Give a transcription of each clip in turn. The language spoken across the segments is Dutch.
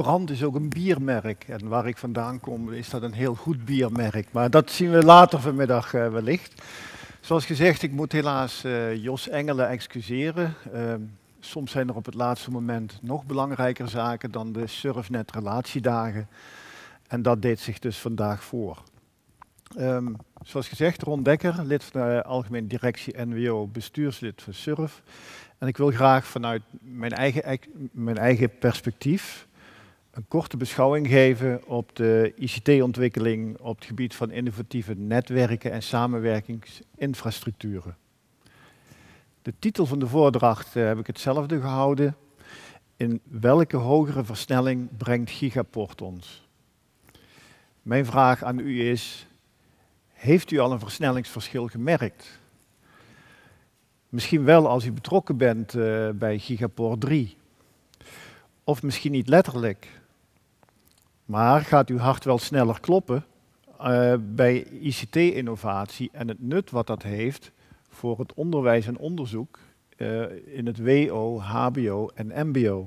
Brand is ook een biermerk. En waar ik vandaan kom is dat een heel goed biermerk. Maar dat zien we later vanmiddag wellicht. Zoals gezegd, ik moet helaas Jos Engelen excuseren. Soms zijn er op het laatste moment nog belangrijker zaken dan de Surfnet relatiedagen. En dat deed zich dus vandaag voor. Zoals gezegd, Ron Dekker, lid van de Algemene Directie NWO, bestuurslid van Surf. En ik wil graag vanuit mijn eigen perspectief een korte beschouwing geven op de ICT-ontwikkeling op het gebied van innovatieve netwerken en samenwerkingsinfrastructuren. De titel van de voordracht heb ik hetzelfde gehouden. In welke hogere versnelling brengt Gigaport ons? Mijn vraag aan u is, heeft u al een versnellingsverschil gemerkt? Misschien wel als u betrokken bent bij Gigaport 3. Of misschien niet letterlijk. Maar gaat uw hart wel sneller kloppen bij ICT-innovatie en het nut wat dat heeft voor het onderwijs en onderzoek in het WO, HBO en MBO?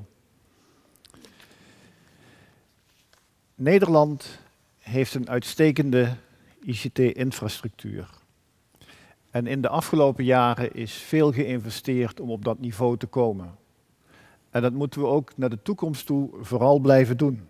Nederland heeft een uitstekende ICT-infrastructuur. En in de afgelopen jaren is veel geïnvesteerd om op dat niveau te komen. En dat moeten we ook naar de toekomst toe vooral blijven doen.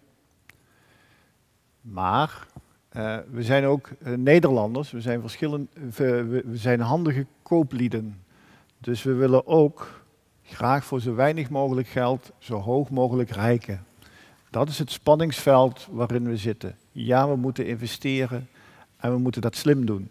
Maar we zijn ook Nederlanders, we zijn handige kooplieden. Dus we willen ook graag voor zo weinig mogelijk geld zo hoog mogelijk rijken. Dat is het spanningsveld waarin we zitten. Ja, we moeten investeren en we moeten dat slim doen.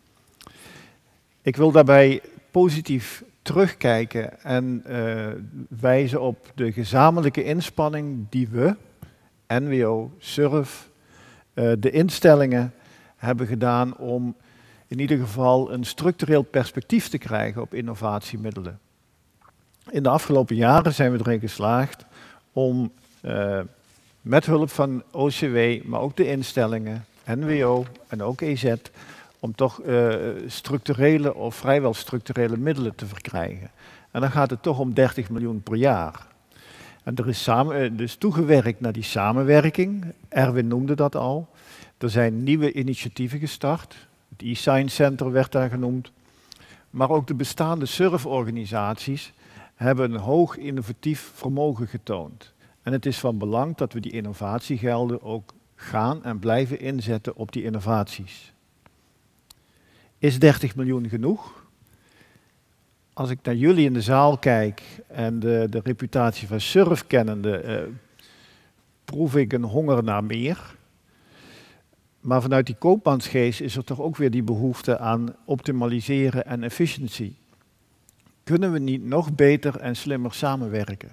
Ik wil daarbij positief terugkijken en wijzen op de gezamenlijke inspanning die we, NWO, Surf, de instellingen hebben gedaan om in ieder geval een structureel perspectief te krijgen op innovatiemiddelen. In de afgelopen jaren zijn we erin geslaagd om met hulp van OCW, maar ook de instellingen, NWO en ook EZ, om toch structurele of vrijwel structurele middelen te verkrijgen. En dan gaat het toch om 30 miljoen per jaar. En er is dus toegewerkt naar die samenwerking. Erwin noemde dat al. Er zijn nieuwe initiatieven gestart. Het e-Science Center werd daar genoemd. Maar ook de bestaande surforganisaties hebben een hoog innovatief vermogen getoond. En het is van belang dat we die innovatiegelden ook gaan en blijven inzetten op die innovaties. Is 30 miljoen genoeg? Als ik naar jullie in de zaal kijk en de reputatie van Surf kennende, proef ik een honger naar meer. Maar vanuit die koopmansgeest is er toch ook weer die behoefte aan optimaliseren en efficiëntie. Kunnen we niet nog beter en slimmer samenwerken?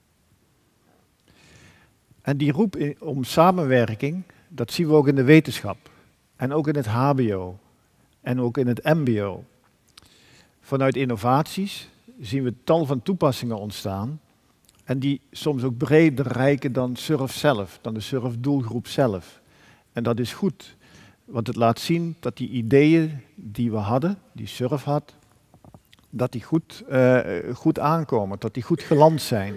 En die roep om samenwerking, dat zien we ook in de wetenschap. En ook in het HBO. En ook in het MBO. Vanuit innovaties zien we tal van toepassingen ontstaan. En die soms ook breder reiken dan Surf zelf, dan de Surf-doelgroep zelf. En dat is goed, want het laat zien dat die ideeën die we hadden, die Surf had, dat die goed aankomen, dat die goed geland zijn.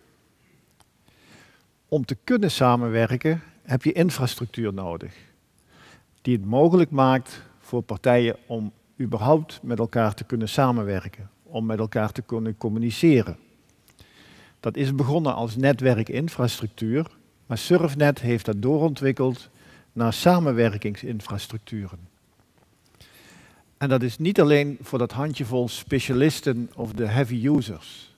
Om te kunnen samenwerken heb je infrastructuur nodig, die het mogelijk maakt voor partijen om überhaupt met elkaar te kunnen samenwerken, om met elkaar te kunnen communiceren. Dat is begonnen als netwerkinfrastructuur, maar Surfnet heeft dat doorontwikkeld naar samenwerkingsinfrastructuren. En dat is niet alleen voor dat handjevol specialisten of de heavy users.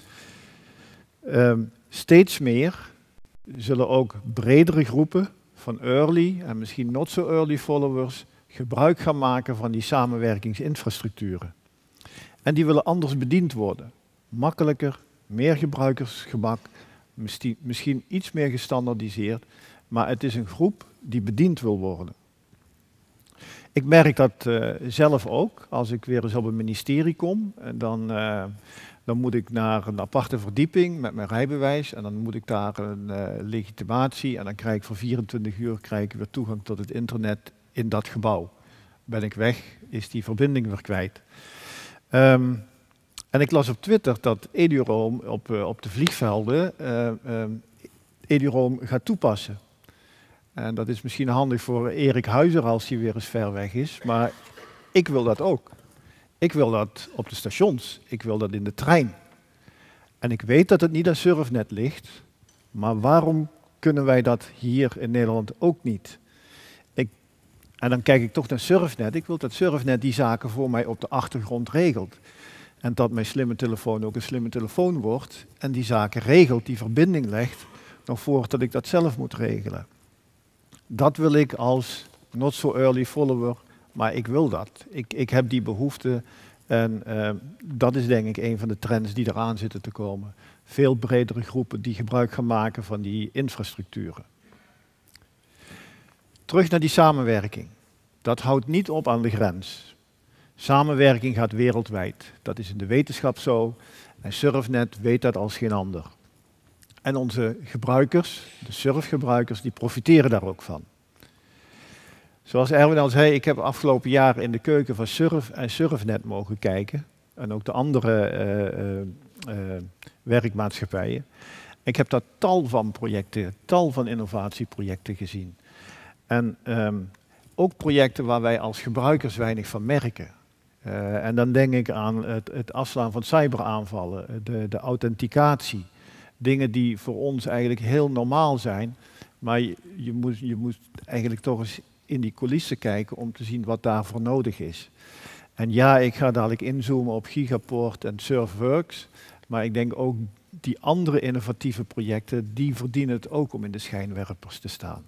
Steeds meer zullen ook bredere groepen van early en misschien not so early followers gebruik gaan maken van die samenwerkingsinfrastructuren. En die willen anders bediend worden. Makkelijker, meer gebruikersgemak, misschien iets meer gestandaardiseerd, maar het is een groep die bediend wil worden. Ik merk dat zelf ook, als ik weer eens op een ministerie kom, dan moet ik naar een aparte verdieping met mijn rijbewijs en dan moet ik daar een legitimatie en dan krijg ik voor 24 uur weer toegang tot het internet in dat gebouw. Ben ik weg, is die verbinding weer kwijt. En ik las op Twitter dat Eduroam op de vliegvelden eduroam gaat toepassen. En dat is misschien handig voor Erik Huizer als hij weer eens ver weg is, maar ik wil dat ook. Ik wil dat op de stations, ik wil dat in de trein. En ik weet dat het niet aan Surfnet ligt, maar waarom kunnen wij dat hier in Nederland ook niet? En dan kijk ik toch naar Surfnet. Ik wil dat Surfnet die zaken voor mij op de achtergrond regelt. En dat mijn slimme telefoon ook een slimme telefoon wordt en die zaken regelt, die verbinding legt, nog voordat ik dat zelf moet regelen. Dat wil ik als not so early follower, maar ik wil dat. Ik heb die behoefte en dat is denk ik een van de trends die eraan zitten te komen. Veel bredere groepen die gebruik gaan maken van die infrastructuren. Terug naar die samenwerking. Dat houdt niet op aan de grens. Samenwerking gaat wereldwijd. Dat is in de wetenschap zo en Surfnet weet dat als geen ander. En onze gebruikers, de surfgebruikers, die profiteren daar ook van. Zoals Erwin al zei, ik heb afgelopen jaar in de keuken van Surf en Surfnet mogen kijken. En ook de andere werkmaatschappijen. Ik heb daar tal van projecten, tal van innovatieprojecten gezien. En ook projecten waar wij als gebruikers weinig van merken. En dan denk ik aan het afslaan van cyberaanvallen, de authenticatie. Dingen die voor ons eigenlijk heel normaal zijn, maar je moet eigenlijk toch eens in die coulissen kijken om te zien wat daarvoor nodig is. En ja, ik ga dadelijk inzoomen op Gigaport en Surfworks, maar ik denk ook die andere innovatieve projecten, die verdienen het ook om in de schijnwerpers te staan.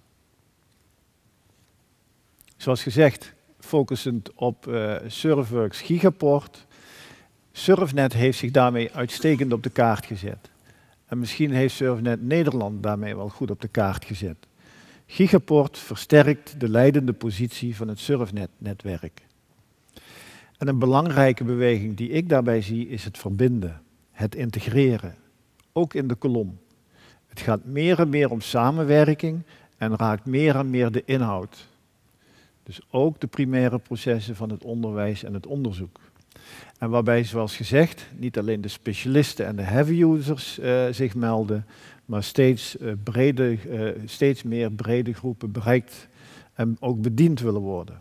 Zoals gezegd, focusend op Surfworks Gigaport. Surfnet heeft zich daarmee uitstekend op de kaart gezet. En misschien heeft Surfnet Nederland daarmee wel goed op de kaart gezet. Gigaport versterkt de leidende positie van het Surfnet-netwerk. En een belangrijke beweging die ik daarbij zie is het verbinden, het integreren, ook in de kolom. Het gaat meer en meer om samenwerking en raakt meer en meer de inhoud. Dus ook de primaire processen van het onderwijs en het onderzoek. En waarbij, zoals gezegd, niet alleen de specialisten en de heavy users zich melden, maar steeds meer brede groepen bereikt en ook bediend willen worden.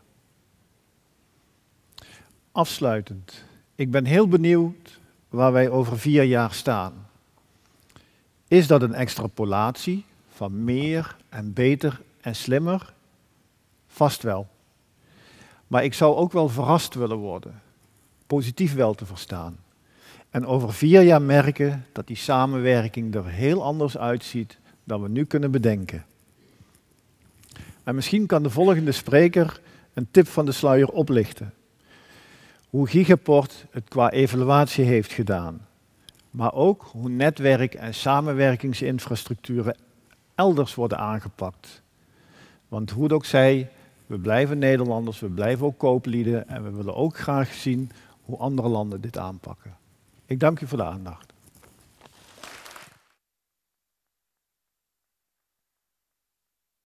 Afsluitend, ik ben heel benieuwd waar wij over 4 jaar staan. Is dat een extrapolatie van meer en beter en slimmer? Vast wel. Maar ik zou ook wel verrast willen worden. Positief wel te verstaan. En over 4 jaar merken dat die samenwerking er heel anders uitziet dan we nu kunnen bedenken. En misschien kan de volgende spreker een tip van de sluier oplichten. Hoe Gigaport het qua evaluatie heeft gedaan. Maar ook hoe netwerk- en samenwerkingsinfrastructuren elders worden aangepakt. Want hoe het ook zij, we blijven Nederlanders, we blijven ook kooplieden en we willen ook graag zien hoe andere landen dit aanpakken. Ik dank u voor de aandacht.